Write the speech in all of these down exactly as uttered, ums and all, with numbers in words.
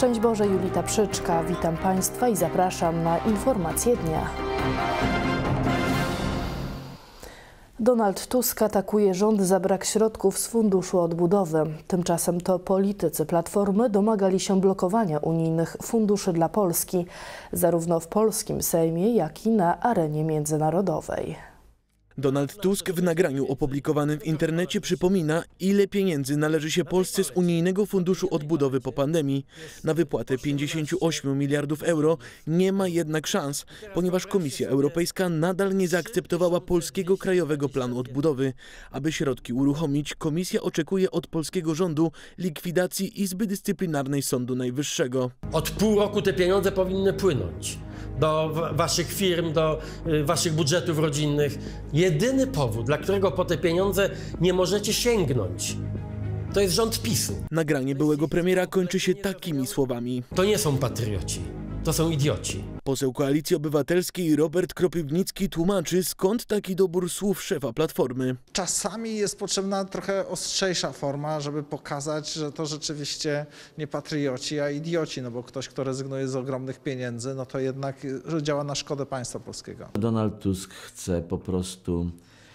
Szczęść Boże, Julita Przyczka. Witam Państwa i zapraszam na informacje dnia. Donald Tusk atakuje rząd za brak środków z Funduszu Odbudowy. Tymczasem to politycy Platformy domagali się blokowania unijnych funduszy dla Polski, zarówno w polskim Sejmie, jak i na arenie międzynarodowej. Donald Tusk w nagraniu opublikowanym w internecie przypomina, ile pieniędzy należy się Polsce z Unijnego Funduszu Odbudowy po pandemii. Na wypłatę pięćdziesięciu ośmiu miliardów euro nie ma jednak szans, ponieważ Komisja Europejska nadal nie zaakceptowała polskiego Krajowego Planu Odbudowy. Aby środki uruchomić, Komisja oczekuje od polskiego rządu likwidacji Izby Dyscyplinarnej Sądu Najwyższego. Od pół roku te pieniądze powinny płynąć do waszych firm, do waszych budżetów rodzinnych. Jedyny powód, dla którego po te pieniądze nie możecie sięgnąć, to jest rząd PiSu. Nagranie byłego premiera kończy się takimi słowami. To nie są patrioci, to są idioci. Poseł Koalicji Obywatelskiej Robert Kropiwnicki tłumaczy, skąd taki dobór słów szefa Platformy. Czasami jest potrzebna trochę ostrzejsza forma, żeby pokazać, że to rzeczywiście nie patrioci, a idioci, no bo ktoś, kto rezygnuje z ogromnych pieniędzy, no to jednak działa na szkodę państwa polskiego. Donald Tusk chce po prostu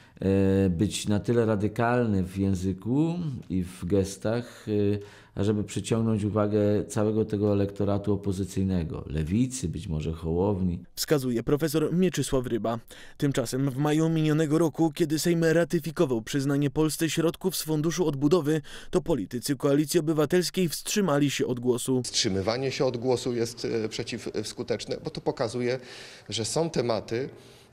być na tyle radykalny w języku i w gestach, ażeby przyciągnąć uwagę całego tego elektoratu opozycyjnego, lewicy, być może Hołowni. Wskazuje profesor Mieczysław Ryba. Tymczasem w maju minionego roku, kiedy Sejm ratyfikował przyznanie Polsce środków z Funduszu Odbudowy, to politycy Koalicji Obywatelskiej wstrzymali się od głosu. Wstrzymywanie się od głosu jest przeciwskuteczne, bo to pokazuje, że są tematy,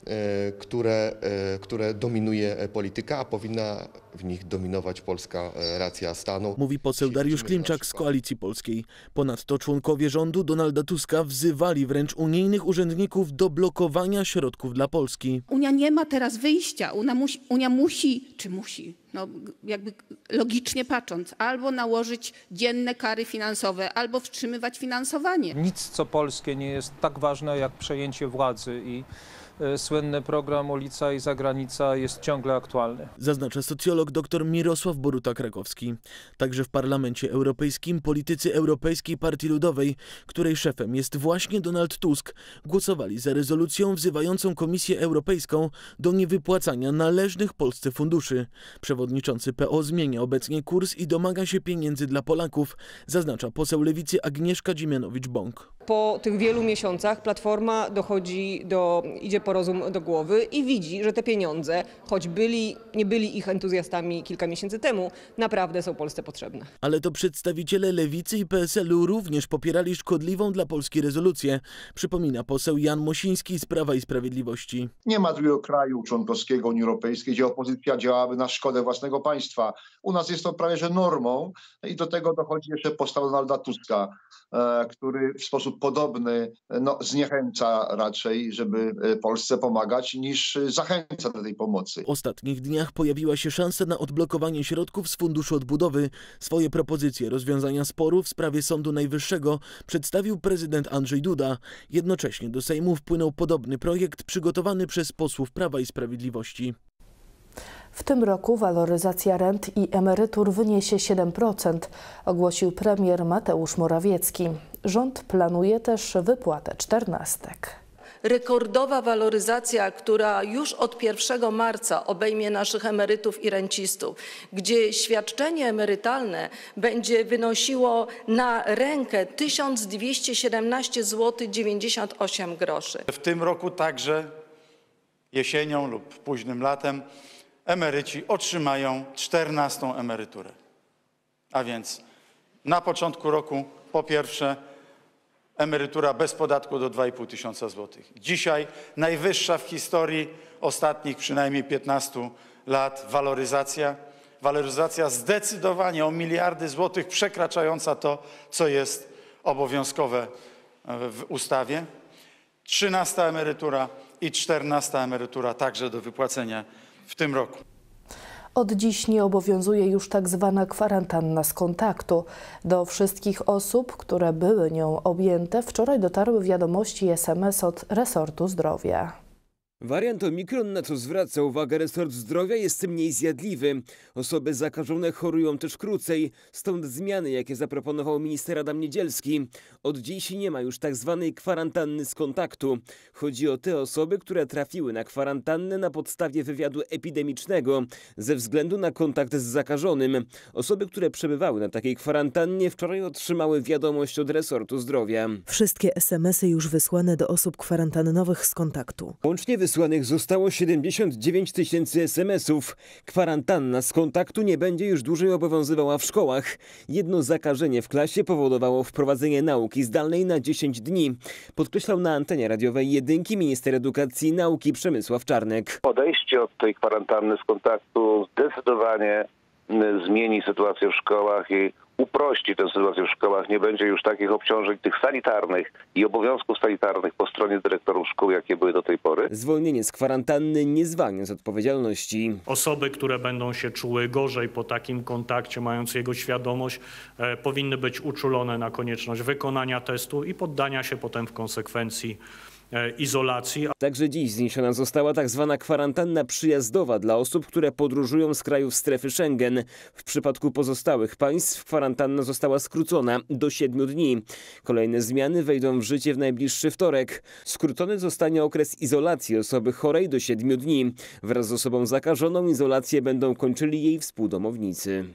Które, które dominuje polityka, a powinna w nich dominować polska racja stanu. Mówi poseł Dariusz Klimczak z Koalicji Polskiej. Ponadto członkowie rządu Donalda Tuska wzywali wręcz unijnych urzędników do blokowania środków dla Polski. Unia nie ma teraz wyjścia. Unia musi, Unia musi czy musi, no jakby logicznie patrząc, albo nałożyć dzienne kary finansowe, albo wstrzymywać finansowanie. Nic, co polskie, nie jest tak ważne jak przejęcie władzy i słynny program Ulica i Zagranica jest ciągle aktualny. Zaznacza socjolog dr Mirosław Boruta-Krakowski. Także w Parlamencie Europejskim politycy Europejskiej Partii Ludowej, której szefem jest właśnie Donald Tusk, głosowali za rezolucją wzywającą Komisję Europejską do niewypłacania należnych Polsce funduszy. Przewodniczący P O zmienia obecnie kurs i domaga się pieniędzy dla Polaków, zaznacza poseł Lewicy Agnieszka Dziemianowicz-Bąk. Po tych wielu miesiącach Platforma dochodzi do, idzie po rozum do głowy i widzi, że te pieniądze, choć byli, nie byli ich entuzjastami kilka miesięcy temu, naprawdę są Polsce potrzebne. Ale to przedstawiciele Lewicy i P S L u również popierali szkodliwą dla Polski rezolucję, przypomina poseł Jan Mosiński z Prawa i Sprawiedliwości. Nie ma drugiego kraju członkowskiego Unii Europejskiej, gdzie opozycja działałaby na szkodę własnego państwa. U nas jest to prawie że normą i do tego dochodzi jeszcze postawa Donalda Tuska, który w sposób podobny no, zniechęca raczej, żeby Polsce pomagać, niż zachęca do tej pomocy. W ostatnich dniach pojawiła się szansa na odblokowanie środków z Funduszu Odbudowy. Swoje propozycje rozwiązania sporu w sprawie Sądu Najwyższego przedstawił prezydent Andrzej Duda. Jednocześnie do Sejmu wpłynął podobny projekt przygotowany przez posłów Prawa i Sprawiedliwości. W tym roku waloryzacja rent i emerytur wyniesie siedem procent, ogłosił premier Mateusz Morawiecki. Rząd planuje też wypłatę czternastek. Rekordowa waloryzacja, która już od pierwszego marca obejmie naszych emerytów i rencistów, gdzie świadczenie emerytalne będzie wynosiło na rękę tysiąc dwieście siedemnaście złotych dziewięćdziesiąt osiem groszy. W tym roku także jesienią lub późnym latem emeryci otrzymają czternastą emeryturę. A więc na początku roku po pierwsze emerytura bez podatku do dwa i pół tysiąca złotych. Dzisiaj najwyższa w historii ostatnich przynajmniej piętnastu lat waloryzacja. Waloryzacja zdecydowanie o miliardy złotych przekraczająca to, co jest obowiązkowe w ustawie. Trzynasta emerytura i czternasta emerytura także do wypłacenia w tym roku. Od dziś nie obowiązuje już tak zwana kwarantanna z kontaktu. Do wszystkich osób, które były nią objęte, wczoraj dotarły wiadomości S M S od resortu zdrowia. Wariant Omikron, na co zwraca uwagę resort zdrowia, jest mniej zjadliwy. Osoby zakażone chorują też krócej, stąd zmiany, jakie zaproponował minister Adam Niedzielski. Od dziś nie ma już tak zwanej kwarantanny z kontaktu. Chodzi o te osoby, które trafiły na kwarantannę na podstawie wywiadu epidemicznego ze względu na kontakt z zakażonym. Osoby, które przebywały na takiej kwarantannie, wczoraj otrzymały wiadomość od resortu zdrowia. Wszystkie es em esy już wysłane do osób kwarantannowych z kontaktu. Łącznie wysłanych zostało siedemdziesiąt dziewięć tysięcy es em esów. Kwarantanna z kontaktu nie będzie już dłużej obowiązywała w szkołach. Jedno zakażenie w klasie powodowało wprowadzenie nauki zdalnej na dziesięć dni. Podkreślał na antenie radiowej Jedynki minister edukacji i nauki Przemysław Czarnek. Odejście od tej kwarantanny z kontaktu zdecydowanie zmieni sytuację w szkołach i uprości tę sytuację w szkołach. Nie będzie już takich obciążeń tych sanitarnych i obowiązków sanitarnych po stronie dyrektorów szkół, jakie były do tej pory. Zwolnienie z kwarantanny nie zwalnia z odpowiedzialności. Osoby, które będą się czuły gorzej po takim kontakcie, mając jego świadomość, e, powinny być uczulone na konieczność wykonania testu i poddania się potem w konsekwencji izolacji. Także dziś zniesiona została tak zwana kwarantanna przyjazdowa dla osób, które podróżują z krajów strefy Schengen. W przypadku pozostałych państw kwarantanna została skrócona do siedmiu dni. Kolejne zmiany wejdą w życie w najbliższy wtorek. Skrócony zostanie okres izolacji osoby chorej do siedmiu dni. Wraz z osobą zakażoną izolację będą kończyli jej współdomownicy.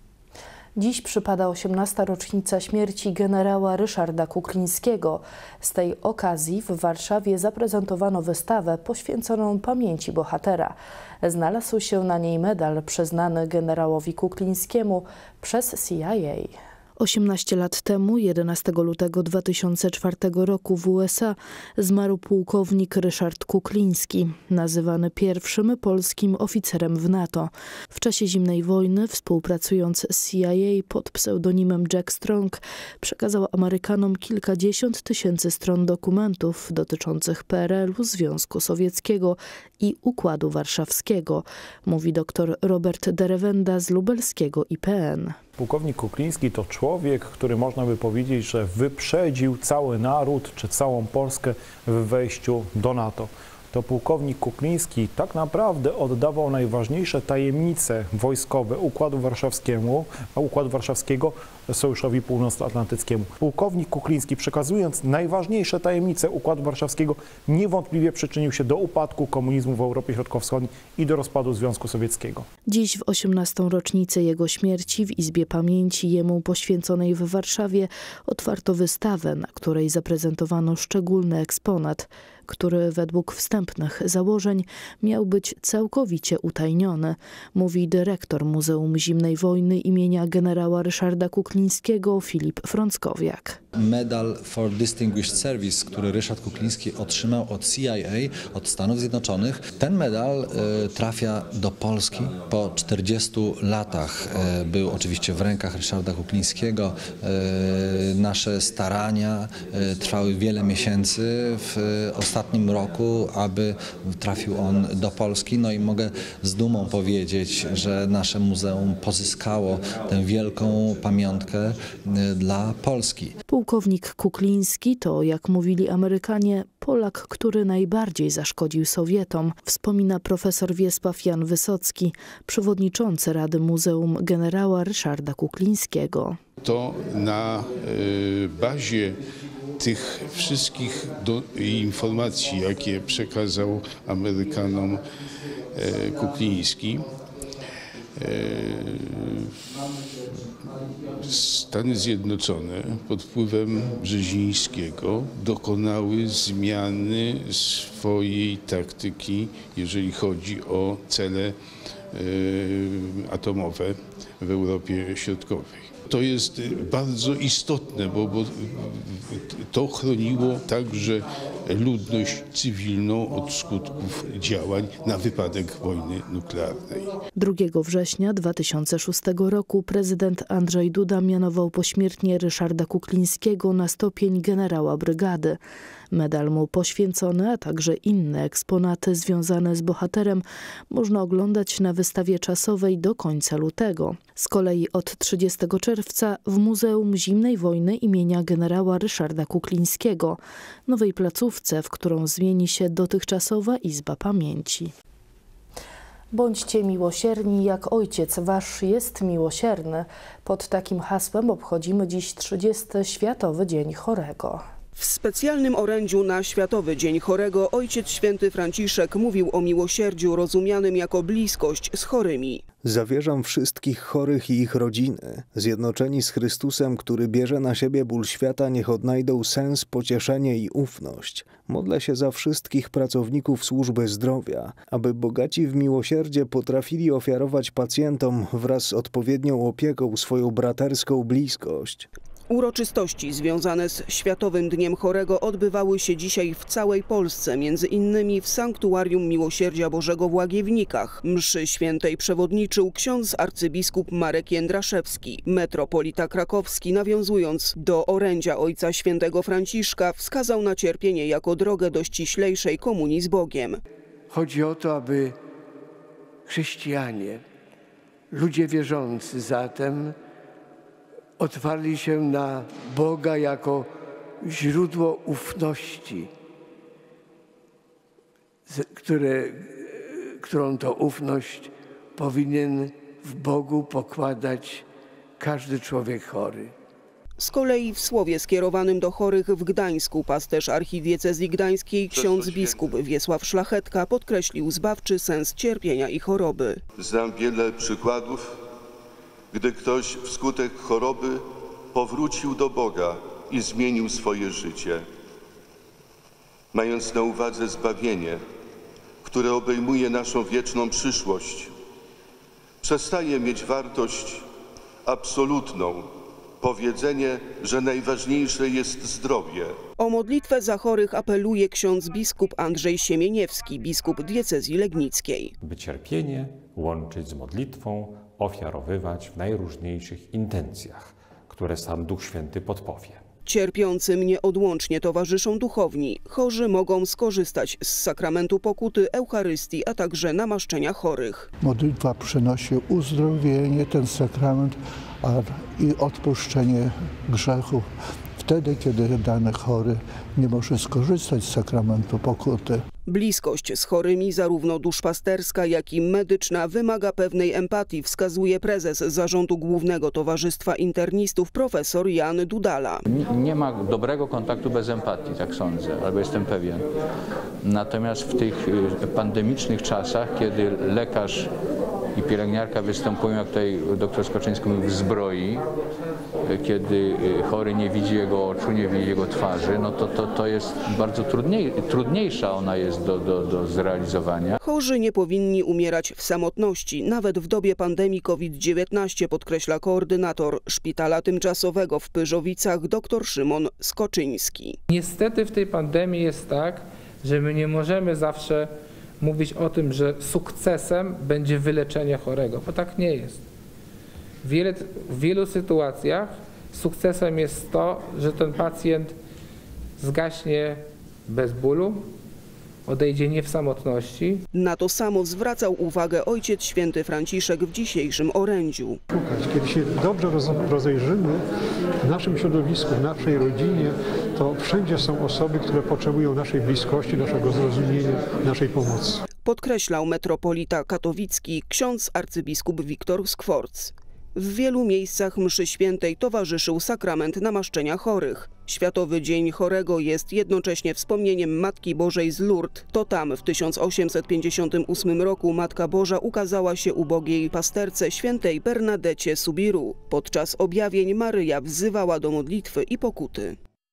Dziś przypada osiemnasta rocznica śmierci generała Ryszarda Kuklińskiego. Z tej okazji w Warszawie zaprezentowano wystawę poświęconą pamięci bohatera. Znalazł się na niej medal przyznany generałowi Kuklińskiemu przez C I A. osiemnaście lat temu, jedenastego lutego dwa tysiące czwartego roku w U S A, zmarł pułkownik Ryszard Kukliński, nazywany pierwszym polskim oficerem w NATO. W czasie zimnej wojny, współpracując z C I A pod pseudonimem Jack Strong, przekazał Amerykanom kilkadziesiąt tysięcy stron dokumentów dotyczących P R L u, Związku Sowieckiego i Układu Warszawskiego, mówi dr Robert Derewenda z lubelskiego I P N. Pułkownik Kukliński to człowiek, który można by powiedzieć, że wyprzedził cały naród czy całą Polskę w wejściu do NATO. To pułkownik Kukliński tak naprawdę oddawał najważniejsze tajemnice wojskowe Układu Warszawskiemu, a Układu Warszawskiego Sojuszowi Północnoatlantyckiemu. Pułkownik Kukliński, przekazując najważniejsze tajemnice Układu Warszawskiego, niewątpliwie przyczynił się do upadku komunizmu w Europie Środkowo-Wschodniej i do rozpadu Związku Sowieckiego. Dziś w osiemnastą rocznicę jego śmierci w Izbie Pamięci jemu poświęconej w Warszawie otwarto wystawę, na której zaprezentowano szczególny eksponat, który według wstępnych założeń miał być całkowicie utajniony, mówi dyrektor Muzeum Zimnej Wojny imienia generała Ryszarda Kuklińskiego Filip Frąckowiak. Medal for Distinguished Service, który Ryszard Kukliński otrzymał od C I A, od Stanów Zjednoczonych. Ten medal y, trafia do Polski po czterdziestu latach. Y, był oczywiście w rękach Ryszarda Kuklińskiego. Y, nasze starania y, trwały wiele miesięcy w y, ostatnim roku, aby trafił on do Polski. No i mogę z dumą powiedzieć, że nasze muzeum pozyskało tę wielką pamiątkę y, dla Polski. Pułkownik Kukliński to, jak mówili Amerykanie, Polak, który najbardziej zaszkodził Sowietom, wspomina profesor Wiesław Jan Wysocki, przewodniczący Rady Muzeum generała Ryszarda Kuklińskiego. To na y, bazie tych wszystkich do, informacji, jakie przekazał Amerykanom y, Kukliński, Stany Zjednoczone pod wpływem Brzezińskiego dokonały zmiany swojej taktyki, jeżeli chodzi o cele atomowe w Europie Środkowej. To jest bardzo istotne, bo, bo to chroniło także ludność cywilną od skutków działań na wypadek wojny nuklearnej. drugiego września dwa tysiące szóstego roku prezydent Andrzej Duda mianował pośmiertnie Ryszarda Kuklińskiego na stopień generała brygady. Medal mu poświęcony, a także inne eksponaty związane z bohaterem można oglądać na wystawie czasowej do końca lutego. Z kolei od trzydziestego czerwca w Muzeum Zimnej Wojny imienia generała Ryszarda Kuklińskiego, nowej placówce placówce, w którą zmieni się dotychczasowa Izba Pamięci. Bądźcie miłosierni, jak Ojciec Wasz jest miłosierny. Pod takim hasłem obchodzimy dziś trzydziesty Światowy Dzień Chorego. W specjalnym orędziu na Światowy Dzień Chorego Ojciec Święty Franciszek mówił o miłosierdziu rozumianym jako bliskość z chorymi. Zawierzam wszystkich chorych i ich rodziny. Zjednoczeni z Chrystusem, który bierze na siebie ból świata, niech odnajdą sens, pocieszenie i ufność. Modlę się za wszystkich pracowników służby zdrowia, aby bogaci w miłosierdzie potrafili ofiarować pacjentom wraz z odpowiednią opieką swoją braterską bliskość. Uroczystości związane z Światowym Dniem Chorego odbywały się dzisiaj w całej Polsce, między innymi w Sanktuarium Miłosierdzia Bożego w Łagiewnikach. Mszy świętej przewodniczył ksiądz arcybiskup Marek Jędraszewski. Metropolita krakowski, nawiązując do orędzia Ojca Świętego Franciszka, wskazał na cierpienie jako drogę do ściślejszej komunii z Bogiem. Chodzi o to, aby chrześcijanie, ludzie wierzący zatem, otwarli się na Boga jako źródło ufności, które, którą to ufność powinien w Bogu pokładać każdy człowiek chory. Z kolei w słowie skierowanym do chorych w Gdańsku pasterz archidiecezji gdańskiej ksiądz biskup Wiesław Szlachetka podkreślił zbawczy sens cierpienia i choroby. Znam wiele przykładów, gdy ktoś wskutek choroby powrócił do Boga i zmienił swoje życie. Mając na uwadze zbawienie, które obejmuje naszą wieczną przyszłość, przestaje mieć wartość absolutną powiedzenie, że najważniejsze jest zdrowie. O modlitwę za chorych apeluje ksiądz biskup Andrzej Siemieniewski, biskup diecezji legnickiej. By cierpienie łączyć z modlitwą, ofiarowywać w najróżniejszych intencjach, które sam Duch Święty podpowie. Cierpiącym nieodłącznie towarzyszą duchowni. Chorzy mogą skorzystać z sakramentu pokuty, Eucharystii, a także namaszczenia chorych. Modlitwa przynosi uzdrowienie, ten sakrament a i odpuszczenie grzechów. Wtedy, kiedy dany chory nie może skorzystać z sakramentu pokuty. Bliskość z chorymi, zarówno duszpasterska, jak i medyczna, wymaga pewnej empatii, wskazuje prezes Zarządu Głównego Towarzystwa Internistów profesor Jan Dudala. Nie ma dobrego kontaktu bez empatii, tak sądzę, albo jestem pewien. Natomiast w tych pandemicznych czasach, kiedy lekarz i pielęgniarka występują, jak tutaj doktor Skoczyński mówił, w zbroi, kiedy chory nie widzi jego oczu, nie widzi jego twarzy, no to, to, to jest bardzo trudniej, trudniejsza ona jest do, do, do zrealizowania. Chorzy nie powinni umierać w samotności, nawet w dobie pandemii COVID dziewiętnaście, podkreśla koordynator Szpitala Tymczasowego w Pyrzowicach dr Szymon Skoczyński. Niestety w tej pandemii jest tak, że my nie możemy zawsze mówić o tym, że sukcesem będzie wyleczenie chorego, bo tak nie jest. W, wiele, w wielu sytuacjach sukcesem jest to, że ten pacjent zgaśnie bez bólu, odejdzie nie w samotności. Na to samo zwracał uwagę Ojciec Święty Franciszek w dzisiejszym orędziu. Kiedy się dobrze rozejrzymy w naszym środowisku, w naszej rodzinie, to wszędzie są osoby, które potrzebują naszej bliskości, naszego zrozumienia, naszej pomocy. Podkreślał metropolita katowicki ksiądz arcybiskup Wiktor Skworc. W wielu miejscach mszy świętej towarzyszył sakrament namaszczenia chorych. Światowy Dzień Chorego jest jednocześnie wspomnieniem Matki Bożej z Lourdes. To tam w tysiąc osiemset pięćdziesiątym ósmym roku Matka Boża ukazała się ubogiej pasterce świętej Bernadecie Subiru. Podczas objawień Maryja wzywała do modlitwy i pokuty.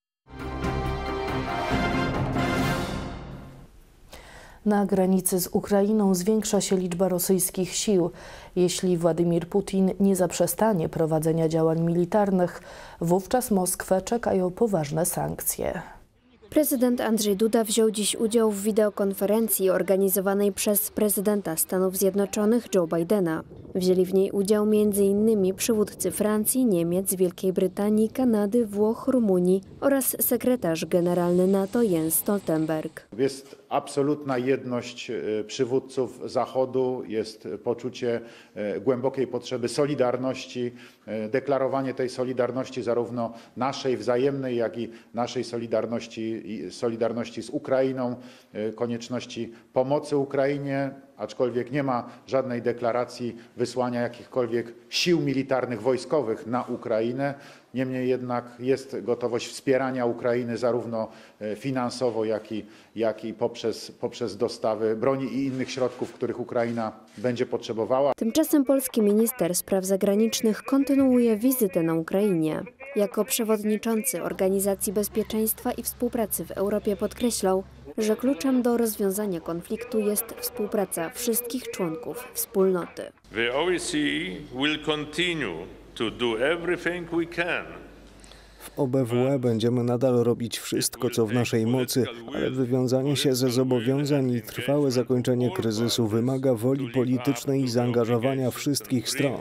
Na granicy z Ukrainą zwiększa się liczba rosyjskich sił. Jeśli Władimir Putin nie zaprzestanie prowadzenia działań militarnych, wówczas Moskwę czekają poważne sankcje. Prezydent Andrzej Duda wziął dziś udział w wideokonferencji organizowanej przez prezydenta Stanów Zjednoczonych Joe Bidena. Wzięli w niej udział między innymi przywódcy Francji, Niemiec, Wielkiej Brytanii, Kanady, Włoch, Rumunii oraz sekretarz generalny NATO Jens Stoltenberg. Jest absolutna jedność przywódców Zachodu, jest poczucie głębokiej potrzeby solidarności deklarowanie tej solidarności, zarówno naszej wzajemnej, jak i naszej solidarności, solidarności z Ukrainą, konieczności pomocy Ukrainie, aczkolwiek nie ma żadnej deklaracji wysłania jakichkolwiek sił militarnych, wojskowych na Ukrainę. Niemniej jednak jest gotowość wspierania Ukrainy zarówno finansowo, jak i, jak i poprzez, poprzez dostawy broni i innych środków, których Ukraina będzie potrzebowała. Tymczasem polski minister spraw zagranicznych kontynuuje wizytę na Ukrainie. Jako przewodniczący Organizacji Bezpieczeństwa i Współpracy w Europie podkreślał, że kluczem do rozwiązania konfliktu jest współpraca wszystkich członków wspólnoty. The O E C E will continue to do everything we can. W O B W E będziemy nadal robić wszystko, co w naszej mocy, ale wywiązanie się ze zobowiązań i trwałe zakończenie kryzysu wymaga woli politycznej i zaangażowania wszystkich stron.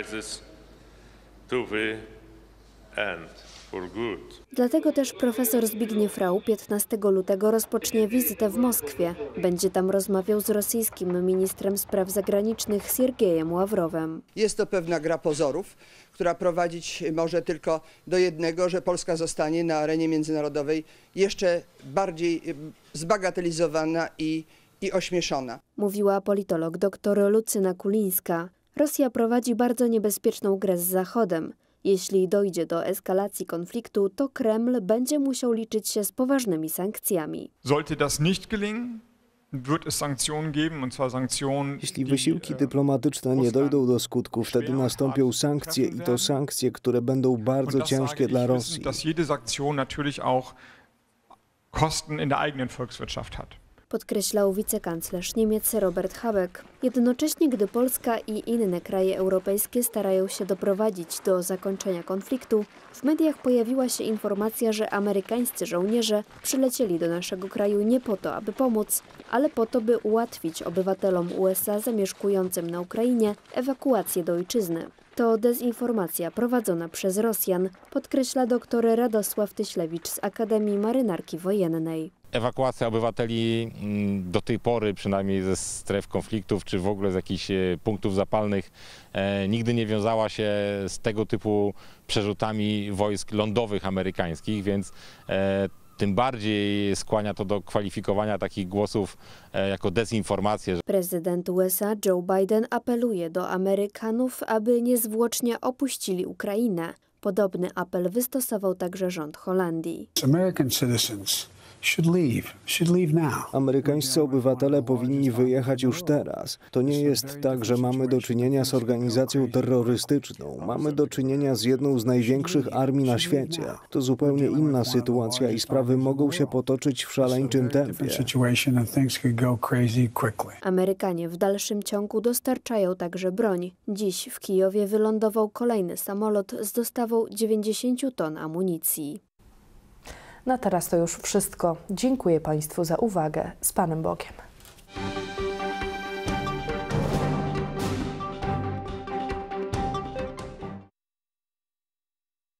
Dlatego też profesor Zbigniew Rau piętnastego lutego rozpocznie wizytę w Moskwie. Będzie tam rozmawiał z rosyjskim ministrem spraw zagranicznych Siergiejem Ławrowem. Jest to pewna gra pozorów, która prowadzić może tylko do jednego, że Polska zostanie na arenie międzynarodowej jeszcze bardziej zbagatelizowana i, i ośmieszona. Mówiła politolog dr Lucyna Kulińska. Rosja prowadzi bardzo niebezpieczną grę z Zachodem. Jeśli dojdzie do eskalacji konfliktu, to Kreml będzie musiał liczyć się z poważnymi sankcjami. Sollte das nicht gelingen, wird es Sanktionen geben, und zwar Sanktionen. Jeśli wysiłki dyplomatyczne nie dojdą do skutku, wtedy nastąpią sankcje i to sankcje, które będą bardzo ciężkie dla Rosji. Dass jede Sanktion natürlich auch Kosten in der eigenen Volkswirtschaft hat. Podkreślał wicekanclerz Niemiec Robert Habeck. Jednocześnie, gdy Polska i inne kraje europejskie starają się doprowadzić do zakończenia konfliktu, w mediach pojawiła się informacja, że amerykańscy żołnierze przylecieli do naszego kraju nie po to, aby pomóc, ale po to, by ułatwić obywatelom U S A zamieszkującym na Ukrainie ewakuację do ojczyzny. To dezinformacja prowadzona przez Rosjan, podkreśla dr Radosław Tyślewicz z Akademii Marynarki Wojennej. Ewakuacja obywateli do tej pory, przynajmniej ze stref konfliktów, czy w ogóle z jakichś punktów zapalnych, e, nigdy nie wiązała się z tego typu przerzutami wojsk lądowych amerykańskich, więc e, tym bardziej skłania to do kwalifikowania takich głosów e, jako dezinformację. Prezydent U S A Joe Biden apeluje do Amerykanów, aby niezwłocznie opuścili Ukrainę. Podobny apel wystosował także rząd Holandii. American citizens should leave, should leave now. Amerykańscy obywatele powinni wyjechać już teraz. To nie jest tak, że mamy do czynienia z organizacją terrorystyczną. Mamy do czynienia z jedną z największych armii na świecie. To zupełnie inna sytuacja i sprawy mogą się potoczyć w szaleńczym tempie. Amerykanie w dalszym ciągu dostarczają także broń. Dziś w Kijowie wylądował kolejny samolot z dostawą dziewięćdziesięciu ton amunicji. Na teraz to już wszystko. Dziękuję Państwu za uwagę. Z Panem Bogiem.